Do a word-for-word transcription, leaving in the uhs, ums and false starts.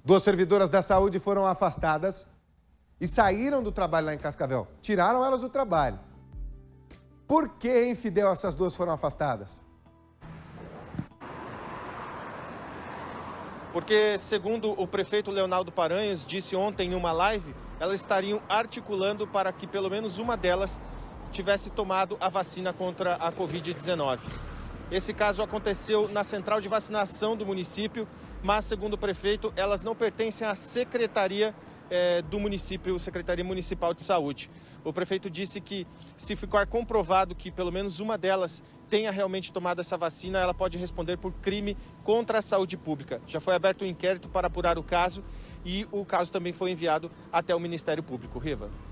Duas servidoras da saúde foram afastadas e saíram do trabalho lá em Cascavel. Tiraram elas do trabalho. Por que, hein, Fidel, essas duas foram afastadas? Porque, segundo o prefeito Leonardo Paranhos disse ontem em uma live, elas estariam articulando para que pelo menos uma delas tivesse tomado a vacina contra a covid dezenove. Esse caso aconteceu na central de vacinação do município, mas, segundo o prefeito, elas não pertencem à secretaria eh, do município, Secretaria Municipal de Saúde. O prefeito disse que, se ficar comprovado que pelo menos uma delas tenha realmente tomado essa vacina, ela pode responder por crime contra a saúde pública. Já foi aberto um inquérito para apurar o caso e o caso também foi enviado até o Ministério Público. Riva.